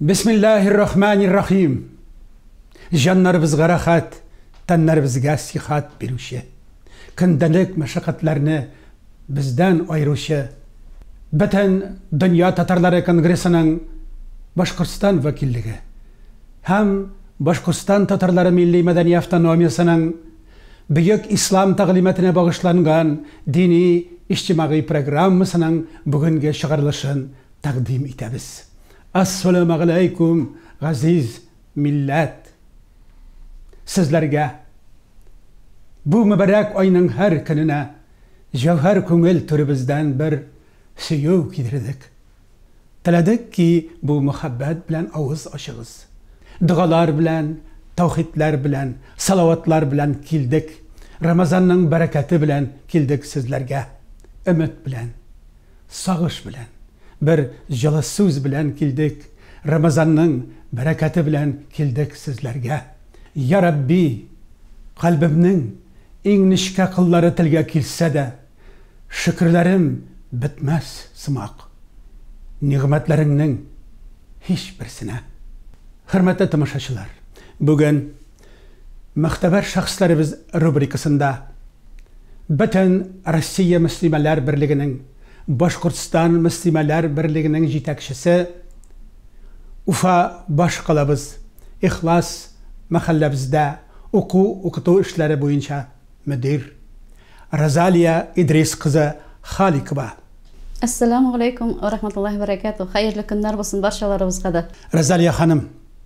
Bismillahirrahmanirrahim. Жаннарыбызга рахат, таннарыбызга сихат беруші. Күндәлек мәшәкатьләрне бездән айыручы. Бөтен дөнья татарлары конгрессының Башкортстан вәкиллеге һәм Башкортстан татарлары милли мәдәни автономиясының бөек ислам тәгълиматына багышланган дини иҗтимагый программасының бүгенге чыгарылышын тәкъдим итәбез. Ассаламу алейкум, газиз милләт. Сезләргә бу мөбарәк айның һәр көненә җәүһәр күңел түребездән бер сөю кидердек. Теләдек ки, бу мөхәббәт белән авыз ачыгыз. Дугалар белән, таухидлар белән, салаватлар белән килдек. Рамазанның бәрәкәте белән килдек сезләргә. Өмет белән, сагыш белән, бер җылы сүз белән килдек. Рамазанның бәрәкәте белән килдек сезләргә. Я Рабби, калбымның иң нечкә кыллары телгә килсә дә, шөкрләрем бетмәс сымак. Нигъмәтләреңнең һичберсенә. Хөрмәтле тамашачылар, бүген Мөхтәбәр шәхесләребез рубрикасында бөтен Россия мөслимәләр берлегенең, Башкортстан мөслимәләр берлегенең җитәкчесе, Уфа баш калабыз, Ихлас мәхәлләбездә уку-укыту эшләре буенча мөдир Розалия Идрис кызы Халикова. Ассаламу алейкум ва рахматуллахи ва баракату. Хәерле көннәр булсын барчаларыбызга да. Розалия ханым,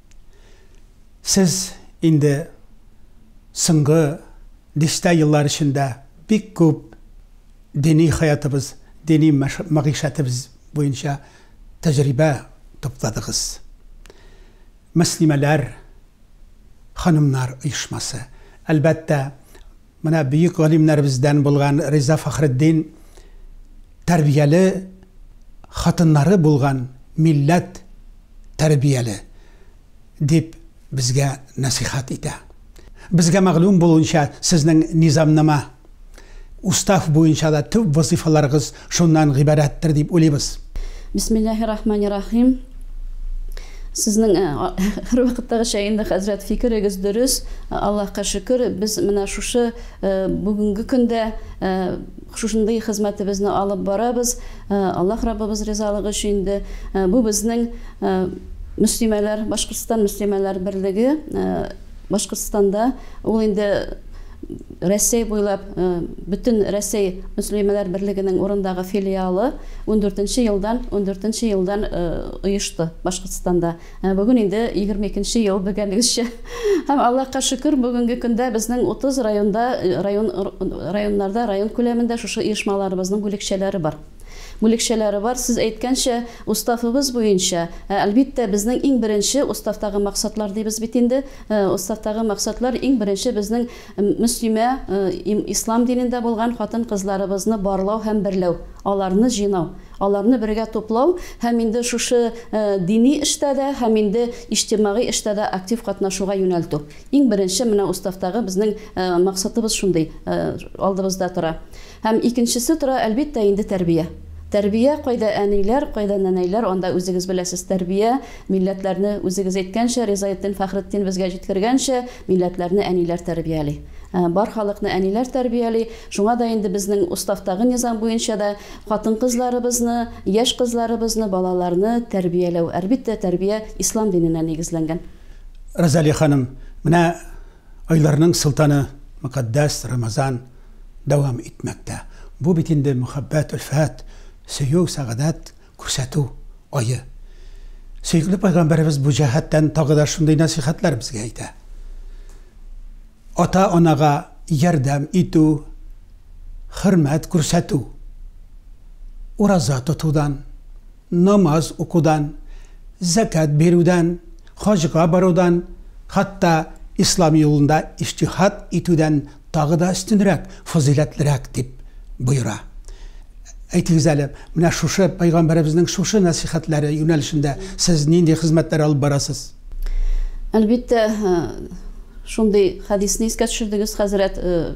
сез инде соңгы дистә еллар эчендә бик күп дини хаятыбыз, дини мәгъишәтебез буенча тәҗрибә топладыгыз. Мөслимәләр, ханымнар оешмасы. Әлбәттә, менә бөек галимнәребездән булган Риза Фәхретдин тәрбияле хатыннары булган милләт тәрбияле дип безгә насихат итә. Безгә мәгълүм булуынча, сезнең низамнама устав буенча да төп вазифаларыгыз шуннан гыйбарәттер дип уйлыйбыз. Бисмиллаһир-рахманир-рахим. Сезнең һәр вакыттагы шәйендә хәзрәт фикерегез дөрес. Аллаһка шөкер, без менә шушы бүгенге көндә шушындай хезмәтебезне алып барабыз. Аллаһ Раббыбыз ризалыгы өчен инде бу безнең мөслимәләр, Башкортстан мөслимәләр берлеге Башкортстанда ул инде Россия буйлап бөтен Россия мөслимәләр берлегенең урындагы филиалы 14нче елдан оешты Башкортстанда. Бүген инде 22нче ел бөгәнлегечә. Һәм Аллаһка шөкер, бүгенге көндә безнең 30 районнарда, район күләмендә шушы оешмаларыбызның бүлекчәләре бар. Сез әйткәнчә, уставыбыз буенча, әлбәттә безнең иң беренче уставтагы максатлар дибез бит инде. Уставтагы максатлар иң беренче безнең мөслимә ислам динендә булган хатын-кызларыбызны барлау һәм берләү, аларны җыйнау, аларны бергә туплау һәм инде шушы дини эштә дә, һәм инде иҗтимагый эштә дә актив катнашуга юнәлтү. Иң беренче менә уставтагы безнең максатыбыз шундый алдыбызда тора. Һәм икенчесе тора, әлбәттә, инде тәрбия. Тәрбия, кайда әниләр, кайда нәнәйләр, анда үзегез беләсез, тәрбия, милләтләрне үзегез әйткәнчә, Ризаетдин Фәхретдин безгә җиткергәнчә, милләтләрне әниләр тәрбияли. Бар халыкны әниләр тәрбияли. Шуңа да инде безнең уставтагы низам буенча да хатын-кызларыбызны, яшь кызларыбызны, балаларны тәрбияләү. Әлбәттә, тәрбия ислам диненә нигезләнгән. Розалия ханым, менә айларның султаны мөкаддәс Рамазан дәвам итмәктә. Бу бит инде мөхәббәт, үлфәт, сөю, сәгадәт күрсәтү айы. Сөйкле пайгамбарыбыз бу җәһәттән тагы да шундый насихатлар безгә әйтә. Ата-анага ярдәм итү, хөрмәт күрсәтү, ураза тотудан, намаз укудан, закат бирүдән, хаҗга барудан, хатта ислам юлында иҗтиһад итүдән тагы да өстенрәк, фазилатлырак дип буйра. Әйтегез әле, менә шушы пайгамбарыбызның шушы насихатлары юнәлешендә сез нинди хезмәтләр алып барасыз? Әлбәттә, шундый хадисны искә төшердегез, хәзрәт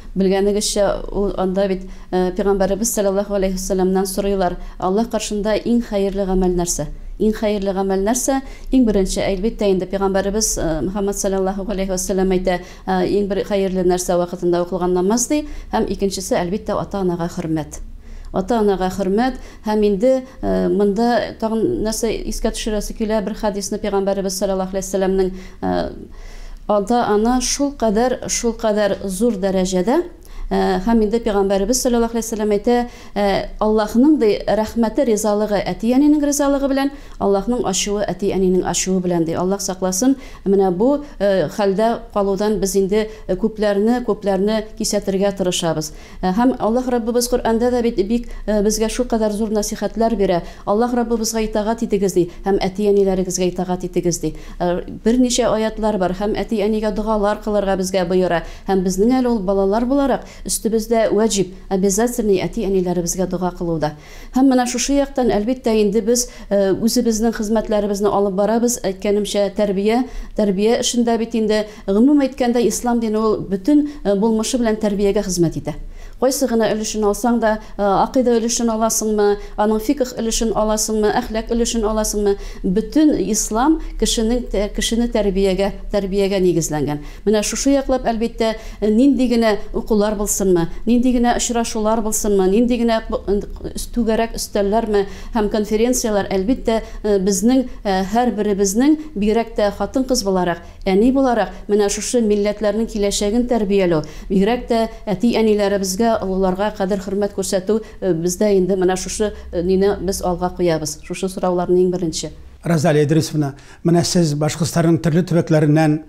Белгәнегезчә, ул анда бит Пәйгамбәрбез саллаллаһу алейхи ва салламнан сорыйлар: Аллаһ каршында иң хәерле гамәл нәрсә? Иң хәерле гамәл нәрсә? Иң беренче, әлбәттә, инде Пәйгамбәрбез Мөхәммәд саллаллаһу алейхи ва саллям әйтә, иң бер хәерле нәрсә вакытында укылган намаз ди, һәм икенчесе, әлбәттә, ата-анага хөрмәт. Ата-анага хөрмәт, һәм инде монда тагын нәрсә искә төшерәсе килә, бер хадисны Пәйгамбәрбез саллаллаһу алейхи ва саллямның ата-ана шулкадәр зур дәрәҗәдә, һәм инде Пәйгамбәрбез саллаллаһу алейхи ва саллям әйтә, Аллаһның рәхмәте, ризалыгы әти-әнинең ризалыгы белән, Аллаһның ачуы әти-әнинең ачуы белән ди. Аллаһ сакласын, менә бу хәлдә калудан без инде күпләрне кисәтергә тырышабыз. Һәм Аллаһ Раббыбыз Коръәндә дә бик безгә шулкадәр зур насихатлар бирә. Аллаһ Раббыбызга итагать итегез ди, һәм әти-әниләрегезгә итагать итегез ди. Берничә аятлар бар, һәм әти-әнигә дугалар кылырга безгә буйыра. Һәм безнең әле ул балалар буларак өстебездә ваҗиб, обязательный әти-әниләребезгә дуга кылуда. Һәм менә шушы яктан, әлбәттә, инде без үзебезнең хезмәтләребезне алып барабыз. Әйткәнемчә, тәрбия эшендә бит инде гомум әйткәндә ислам дине ул бөтен булмышы белән тәрбиягә хезмәт итә. Кайсы гына өлешен алсаң да, акыйда өлешен аласыңмы, аның фикх өлешен аласыңмы, әхлак өлешен аласыңмы, бөтен ислам кешене тәрбиягә нигезләнгән. Менә шушы яклап, әлбәттә, нинди генә укулар булсынмы, нинди генә очрашулар булсынмы, нинди генә түгәрәк өстәлләрме һәм конференциялар, әлбәттә, безнең һәр беребезнең, бигрәк тә хатын-кыз буларак, әни буларак, менә шушы милләтләрнең киләчәген тәрбияләү, бигрәк тә әти-әниләребезгә, оларга кадер хөрмәт күрсәтү, бездә инде менә шушы нине без алга куябыз. Шушы сорауларның иң беренче. Разалия Идрисовна, менә сез Башкортстанның төрле төбәкләреннән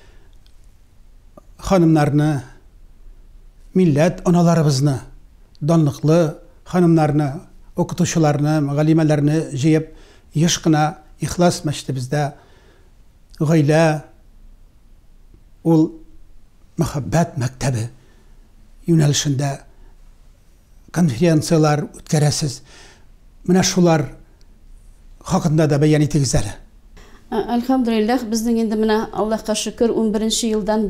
ханымнарны, милләт аналарыбызны, данлыклы ханымнарны, укытучыларны, галимәләрне җыеп, еш кына Ихлас мәчетебездә гаилә, ул мәхәббәт мәктәбе юнәлешендә конференциялар үткәрәсез. Менә шулар хакында да бәян итегез әле. Әлхәмдүлилләх, безнең инде менә Аллаһка шөкер 11 елдан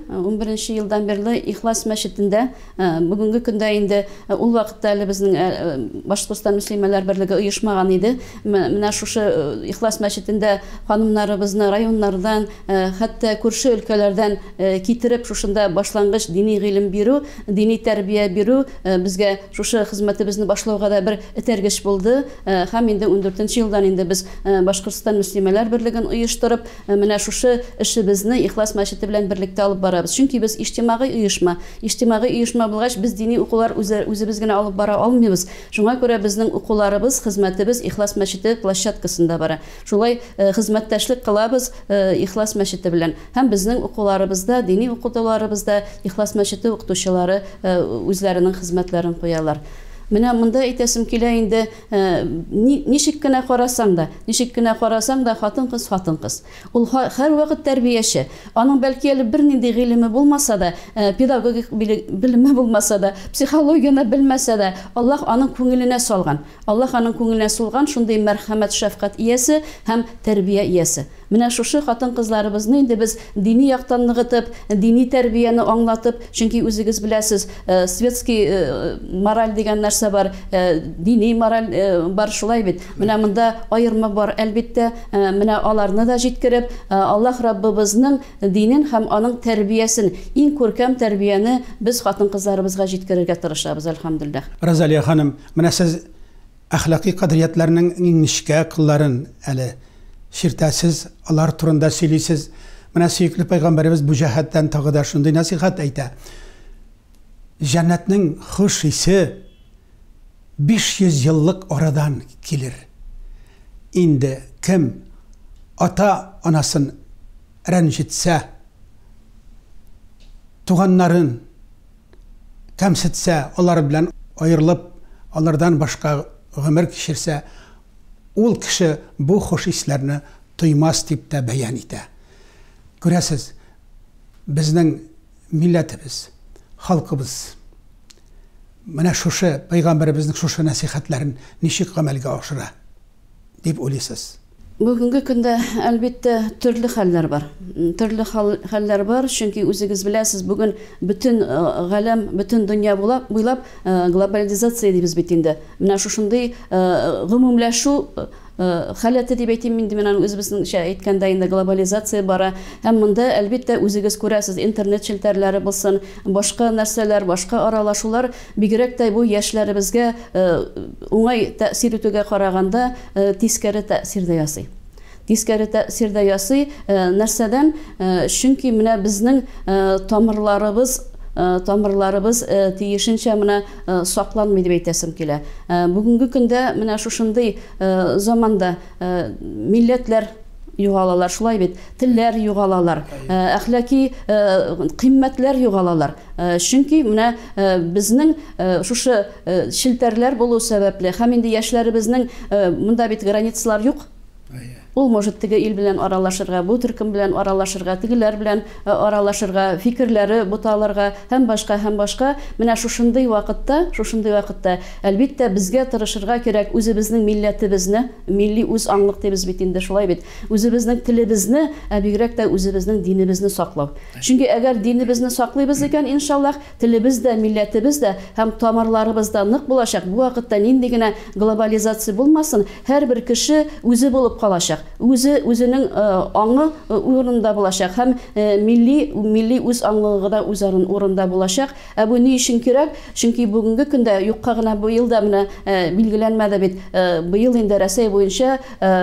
бирле Ихлас мәчетендә бүгенге көндә инде ул вакытта әле безнең Башкортстан мөслимәләр берлеге оешмаган иде. Менә шушы Ихлас мәчетендә ханымнарыбызны районнардан, хәтта күрше өлкәләрдән китереп, шушында башлангыч дини гыйлем бирү, дини тәрбия бирү безгә шушы хезмәтебезне башлауга да бер этәргеч булды. Һәм инде 14 елдан инде без Башкортстан мөслимәләр берлеген оештырып, менә шушы эшебезне Ихлас мәчете белән берлектә алып барабыз. Чөнки без иҗтимагый оешма булгач, без дини укулар үзебез генә алып бара алмыйбыз. Шуңа күрә безнең укуларыбыз, хезмәтебез Ихлас мәчете площадкасында бара. Шулай хезмәттәшлек кылабыз Ихлас мәчете белән. Һәм безнең укуларыбызда, дини укытуларыбызда Ихлас мәчете укытучылары үзләренең хезмәтләрен куялар. Менә монда әйтәсем килә инде, ничек кенә карасаң да, хатын-кыз. Ул һәр вакыт тәрбияче. Аның бәлки әле бернинди гыйлеме булмаса да, педагогик белеме булмаса да, психологияны белмәсә дә, Аллаһ аның күңеленә салган шундый мәрхәмәт, шәфкать иясе һәм тәрбия иясе. Менә шушы хатын-кызларыбызны инде без дини яктан ныгытып, дини тәрбияне аңлатып, чөнки үзегез беләсез, светский мораль дигән нәрсә бар, дини мораль бар, шулай бит. Менә монда аерма бар, әлбәттә, менә аларны да җиткереп, Аллаһ Раббыбызның динен һәм аның тәрбиясен, иң күркәм тәрбияне без хатын-кызларыбызга җиткерергә тырышабыз, әлхәмдүлилләх. Разалия ханым, менә сез әхлакый кадриyaтларның ничкә кылларын әле ширтәсез, алар турында сөйлисез. Менә сөйкле Пәйгамбәрбез бу җәһәттән тагы да шундый насихат әйтә. Җәннәтнең хуш исе 500 еллык арадан килер. Инде кем ата-анасын рәнҗетсә, туганнарын кәмсетсә, алар белән аерылып, алардан башка гомер кичерсә, ул кеше бу хуш исләрне туймас дип тә бәян итә. Күрәсез, безнең милләтебез, халкыбыз менә шушы Пәйгамбәрбезнең шушы насихатларын ничек гамәлгә ашыра дип уйлыйсыз? Бүгенге көндә әлбәттә төрле хәлләр бар. Төрле хәлләр бар, чөнки үзегез беләсез, бүген бөтен галәм, бөтен дөнья буйлап глобализация дибез бит инде. Менә шушындый гомумләшү халаты дип әйтим инде, мен үзебезнең әйткәндә инде глобализация бара. Һәм монда әлбәттә үзегез күрәсез, интернет челтәрләре булсын, башка нәрсәләр, башка аралашулар бигрәк тә бу яшьләребезгә уңай тәэсир итүгә караганда тискәре тәэсирдә ясый. Тискәре тәэсирдә ясый нәрсәдән? Чөнки менә безнең тамырларыбыз тиешенчә менә сакланмый дип әйтәсем килә. Бүгенге көндә менә шушындый заманда милләтләр югалалар, шулай бит, телләр югалалар, әхлаки кыйммәтләр югалалар. Чөнки менә безнең шушы челтәрләр булу сәбәпле һәм инде яшьләребезнең монда бит границалар юк. Ул может теге ил белән аралашырга, бу төркем белән аралашырга, тегеләр белән аралашырга, фикерләре буталарга һәм башка. Менә шушындый вакытта әлбәттә безгә тырышырга кирәк үзебезнең милләтебезне, милли үз аңлык дибез бит инде, шулай бит. Үзебезнең телебезне, бигрәк тә үзебезнең динебезне саклау. Чөнки әгәр динебезне саклыйбыз икән, иншаллах, телебез дә, милләтебез дә һәм тамырларыбыз да нык булачак. Бу вакытта нинди генә глобализация булмасын, һәрбер кеше үзе булып калачак. Үзенең аңы урында булачак һәм милли үз аңлыгы да үз урында булачак. Бу ни өчен кирәк? Чөнки бүгенге көндә юкка гына бу елда менә билгеләнмәде бит. Быел инде Россия буенча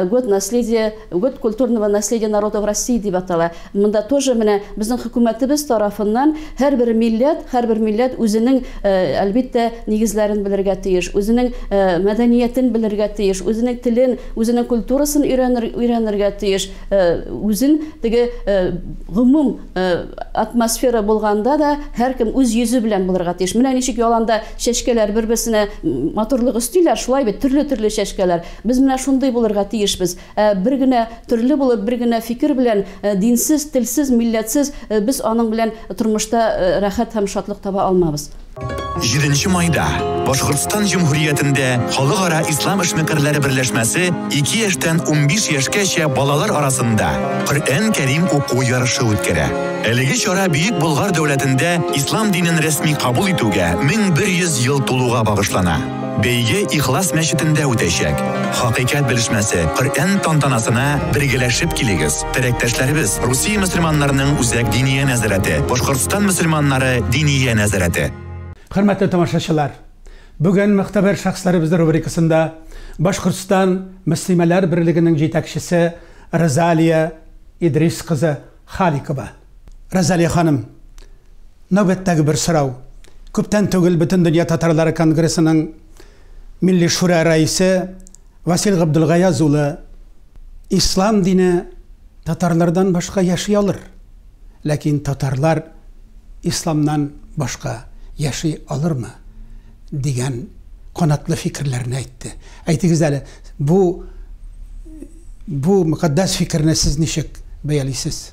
год культурного наследия народов России дип атала. Монда тоже менә безнең хөкүмәтебез тарафыннан һәрбер милләт үзенең әлбәттә нигезләрен белергә тиеш, үзенең мәдәниятен белергә тиеш, үзенең телен, үзенең культурасын өйрәнергә тиеш. Үзен теге гомум атмосфера булганда да һәркем үз йөзе белән булырга тиеш. Менә ничек яланда чәчкәләр бер-берсенә матурлык өстиләр, шулай бит, төрле чәчкәләр. Без менә шундый булырга тиешбез. Бер генә төрле булып, бер генә фикер белән, динсез, телсез, милләтсез без аның белән тормышта рәхәт һәм шатлык таба алмабыз. 7 майда Башкортстан Җумһуриятендә Халыкара ислам эшмәкәрләре берләшмәсе 2 яшьтән 15 яшькәчә балалар арасында Коръән Кәрим уку ярышы үткәрә. Әлеге чара Бөек Болгар дәүләтендә ислам динен рәсми кабул итүгә 1100 ел тулуга багышлана. Бәйге Ихлас мәчетендә үтәчәк. Хакыйкать белешмәсе Коръән тантанасына бергәләшеп килегез. Терәктәшләребез, Русия мөселманнарының үзәк дини нәзарәте, Башкортстан мөселманнары дини нәзарәте. Hürmetli tamaşaçılar, bugün muhtabir şahslarımızın rubrikasında Başkırtstan Müslümanlar Birliği'nin yetakçısı Razaliya İdris kızı Halikova. Razaliya hanım, nöbetteki bir sırav, köpten tügül bütün Dünya Tatarları Kongresi'nin Milli Şura Reisi Vasil Abdülgayazulu, İslam dini Tatarlardan başka yaşayalır. Lakin Tatarlar İslam'dan başka yaşay alır mı? Diyen konatlı fikirlerini aytdı. Aytınız da bu mukaddes fikirine siz nişek beyalisiz?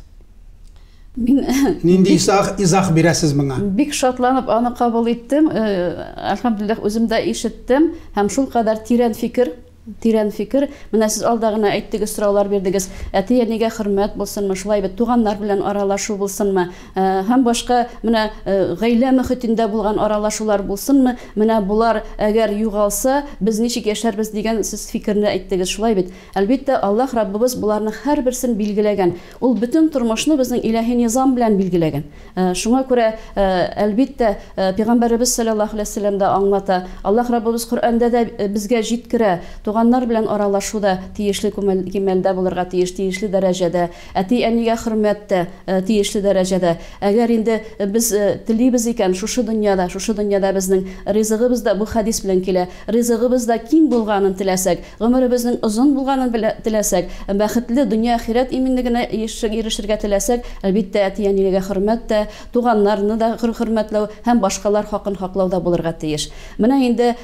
Nindi izah birəsiz bana? Bik şatlanıp anı kabul ettim. Elhamdülillah özümde işittim. Hem şul kadar tiren fikir. Менә сез алдагына әйттегез, сораулар бирдегез. Әти-әнигә хөрмәт булсынмы, шулай бит туганнар белән аралашу булсынмы, һәм башка менә гаилә мөхитендә булган аралашулар булсынмы, менә булар әгәр югалса, без ничек яшәрбез дигән сез фикерне әйттегез, шулай бит. Әлбәттә, Аллаһ Раббыбыз буларның һәрберсен билгеләгән. Ул бөтен тормышны безнең илаһи низам белән билгеләгән. Шуңа күрә әлбәттә Пәйгамбәрбез саллаллаһу алейһи ва саллям да аңлата. Аллаһ Раббыбыз Коръәндә дә безгә җиткерә. Туганнар белән аралашуда тиешле кимәлдә булырга тиеш, тиешле дәрәҗәдә, әти-әнигә хөрмәттә тиешле дәрәҗәдә. Әгәр инде без телибез икән шушы дөньяда безнең ризыгыбыз да бу хадис белән килә. Ризыгыбыз да киң булганын теләсәк, гомеребезнең озын булганын теләсәк, бәхетле дөнья ахират иминлегенә ирешергә теләсәк, әлбәттә әти-әнигә хөрмәттә, туганнарны да хөрмәтләү һәм башкалар хакын хаклау да булырга тиеш. Менә инде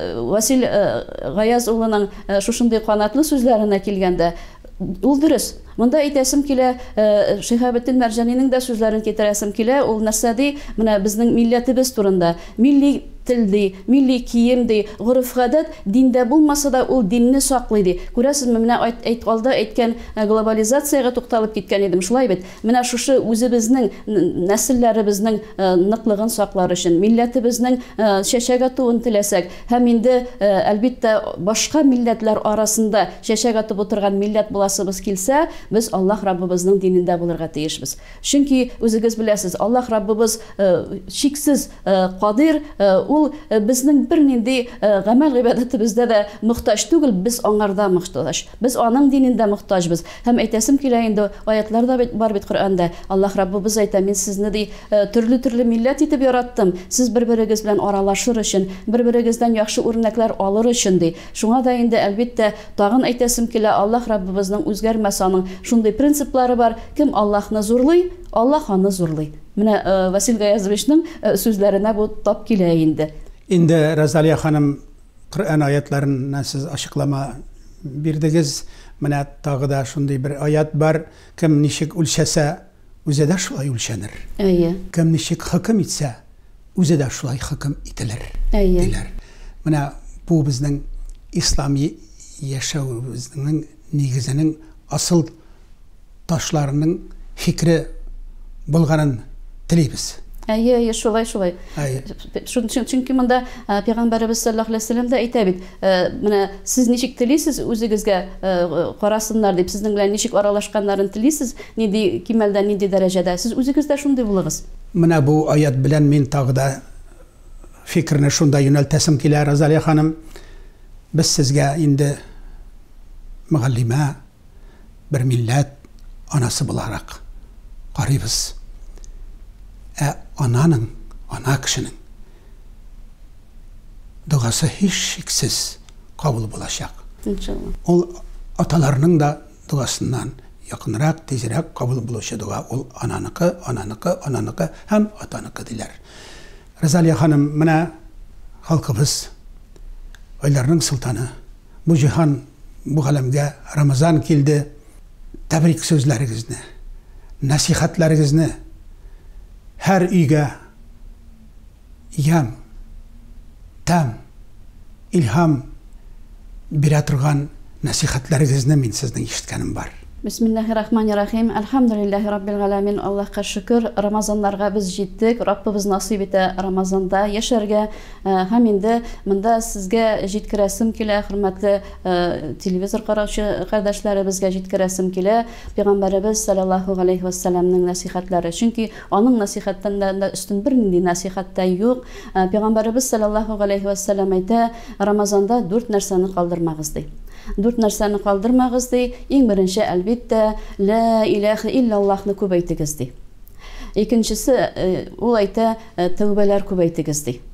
Васил Гаяз шушындай канатлы сүзләренә килгәндә, ул дөрес. Монда әйтәсем килә, Шиһабетдин Мәрҗанинең дә сүзләрен китерәсем килә, ул нәрсәди, менә безнең милләтебез турында, милли телди, милли киемди, гореф-гадәт диндә булмаса да ул динне саклый ди. Күрәсезме, менә алда әйткән глобализациягә тукталып киткән идем, шулай бит. Менә шушы үзебезнең нәселләребезнең ныклыгын саклар өчен, милләтебезнең чәчәк атуын теләсәк, һәм инде әлбиттә башка милләтләр арасында чәчәк атып утырган милләт буласыбыз килсә, без Аллаһ Раббыбызның динендә булырга тиешбез. Чөнки үзегез беләсез, Аллаһ Раббыбыз шиксез кадир, ул безнең бернинди гамәл гыйбадәтебездә дә мохтаҗ түгел, без аңарда мохтаҗ. Без аның динендә мохтаҗбыз. Һәм әйтәсем килә инде, аятларда бар бит Коръәндә, Аллаһ Раббыбыз әйтә, мин сезне ди төрле милләт итеп яраттым. Сез бер-берегез белән аралашыр өчен, бер-берегездән яхшы үрнәкләр алыр өчен ди. Шуңа да инде әлбиттә тагын әйтәсем килә, Аллаһ Раббыбызның үзгәрмәс аның шундый принциплары бар. Кем Аллаһны зурлый, Аллаһ аны зурлый. Менә Васил Гаязовичның сүзләренә бу тап килә инде. Инде Разалия ханым Коръән аятларын сез ачыклама бирдегез. Менә тагы да шундый бер аят бар. Кем ничек үлчәсә, үзе дә шулай үлчәнер. Кем ничек хөкем итсә, үзе дә шулай хөкем ителер. Диләр. Менә бу безнең ислами яшәүебезнең нигезенең асыл ташларының фикре булганын телибез. Шулай. Чөнки монда Пәйгамбәрбез саллаллаһу алейһи ва саллям да әйтә бит, менә сез ничек телисез үзегезгә карасыннар дип, сезнең белән ничек аралашканнарын телисез, нинди кимәлдә, нинди дәрәҗәдә, сез үзегездә шундый булыгыз. Менә бу аят белән мин тагы да фикерне шунда юнәлтәсем килә, Разалия ханым. Без сезгә инде мөгаллимә, бер милләт анасы буларак карыйбыз. Ананың, ана кешенең дугасы һич шиксез кабул булачак. Иншалла. Ул аталарның да дугасыннан якынрак, тизрәк кабул булучы дуга. Ул ананыкы һәм атаныкы диләр. Разалия ханым, менә халкыбыз, айларның султаны, бу җиһан, бу галәмгә Рамазан килде. Тәбрик сүзләрегезне, насихатларыгызны һәр өйгә ям, тәм, илһам бирә торган насихатларыгызны мин сезнең ишеткәнем бар. Бисмиллаһир-рахманир-рахим. Алхамдулиллаһи раббил галәмин. Аллаһка шөкер, Рамазаннарга без җиттек. Раббыбыз насыйп итә Рамазанда яшәргә. Һәм инде монда сезгә җиткерәсем килә, хөрмәтле телевизор караучы кардәшләребезгә җиткерәсем килә. Пәйгамбәрбез саллаллаһу алейһи ва саллямның насихатлары. Чөнки аның насихаттан да өстен бернинди насихат та юк. Пәйгамбәрбез саллаллаһу алейһи ва саллям әйтә, Рамазанда 4 нәрсәне калдырмагыз ди. 4 нәрсәне калдырмагыз ди. Иң беренче әлбиттә ла илаһа иллаллаһны күбәйтегез ди. Икенчесе ул әйтә, тәүбәләр күбәйтегез ди.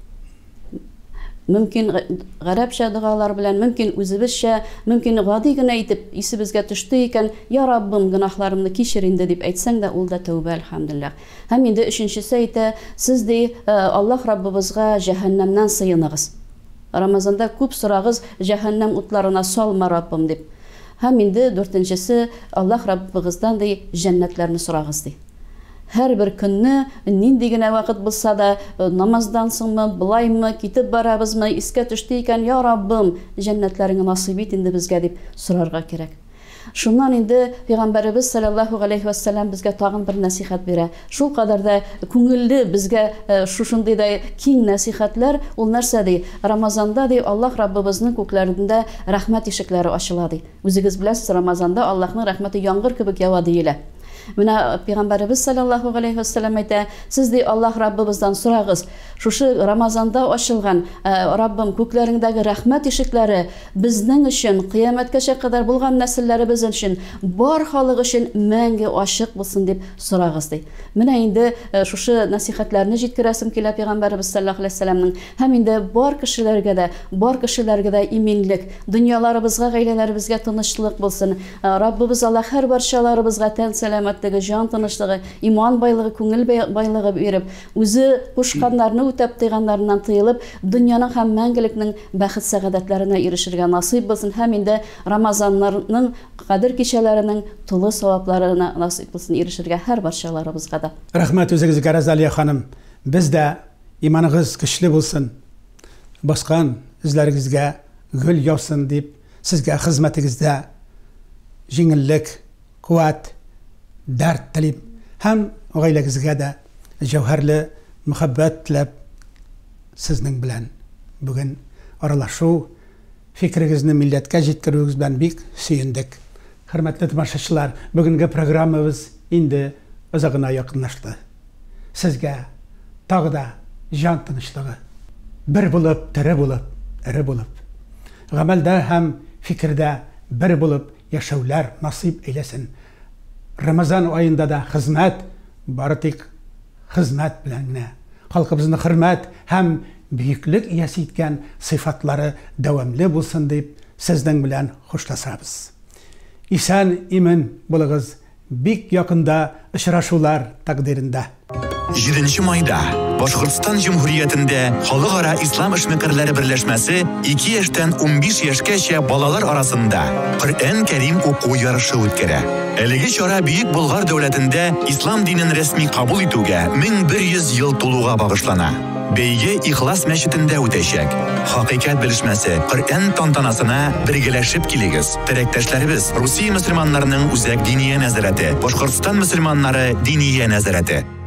Мөмкин гарәпчә дугалар белән, мөмкин үзебезчә, мөмкин гади генә итеп исебезгә төште икән, я Раббым, гөнаһларымны кичер инде дип әйтсәң дә, ул да тәүбә, әлхәмдулиллаһ. Һәм инде өченчесе әйтә, сез ди Аллаһ Раббыбызга җәһәннәмнән сыйыныгыз. Рамазанда күп сорагыз, җәһәннәм утларына салма Раббым дип. Һәм инде 4-нчесе Аллаһ Раббыгыздан ди җәннәтләрне сорагыз ди. Һәр бер көнне нинди генә вакыт булса да, намаздан соңмы, булаймы, китеп барабызмы, искә төште икән, я Раббым, җәннәтләреңне насыйп ит инде безгә дип сорарга кирәк. Шуннан инде Пәйгамбәрбез саллаллаһу алейһи ва саллям безгә тагын бер насихат бирә. Шул кадәр да күңелле безгә шушындый да киң насихатлар, ул нәрсә ди? Рамазанда ди Аллаһ Раббыбызның күкләрендә рәхмәт ишекләре ачыла ди. Үзегез беләсез, Рамазанда Аллаһның рәхмәте яңгыр кебек ява диелә. Менә Пәйгамбәрбез саллаллаһу алейһи ва саллям әйтә, сез ди Аллаһ Раббыбыздан сорагыз. Шушы Рамазанда ачылган Раббым күкләрендәге рәхмәт ишекләре безнең өчен, кыямәткәчә кадәр булган нәселләребез өчен, бар халык өчен мәңге ачык булсын дип сорагыз ди. Менә инде шушы насихатларны җиткерәсем килә Пәйгамбәрбез саллаллаһу алейһи ва саллямның. Һәм инде бар кешеләргә дә иминлек, дөньяларыбызга, гаиләләребезгә тынычлык булсын. Раббыбыз Аллаһ һәр барчаларыбызга тән сәламәт итмәктәге җан тынычлыгы, иман байлыгы, күңел байлыгы биреп, үзе кушканнарны үтәп тыйганнарыннан тыелып, дөньяның һәм мәңгелекнең бәхет сәгадәтләренә ирешергә насыйп булсын һәм инде Рамазаннарның кадер кичәләренең тулы савапларына насыйп булсын ирешергә һәр барчаларыбызга да. Рәхмәт үзегезгә, Разалия ханым. Без дә иманыгыз көчле булсын, баскан эзләрегезгә гөл яусын дип, сезгә хезмәтегездә җиңеллек, куәт, дәрт телим һәм гаиләгезгә дә җәүһәрле мөхәббәт теләп, сезнең белән бүген аралашу, фикерегезне милләткә җиткерүегез белән бик сөендек. Хөрмәтле тамашачылар, бүгенге программабыз инде озагына якынлашты. Сезгә тагы да җан тынычлыгы, бер булып, тере булып, эре булып, гамәлдә һәм фикердә бер булып яшәүләр насыйп әйләсен. Рамазан аенда да хезмәт, бары тик хезмәт белән генә халкыбызны хөрмәт һәм бөеклек иясе иткән сыйфатлары дәвамлы булсын дип, сезнең белән хушлашабыз. Исән имен булыгыз, бик якында очрашулар тәкъдирендә. 7 майда Башкортстан Җумһуриятендә Халыкара Ислам эшмәкәрләре берләшмәсе 2 яшьтән 15 яшькәчә балалар арасында Коръән Кәрим уку ярышы үткәрә. Әлеге чара Бөек Болгар дәүләтендә ислам динен рәсми кабул итүгә 1100 ел тулуга багышлана. Бәйге Ихлас мәчетендә үтәчәк. Хакыйкать белешмәсе Коръән тантанасына бергәләшеп килегез. Терәктәшләребез, Русия мөселманнарының үзәк диния нәзарәте, Башкортстан мөселманнары диния нәзарәте.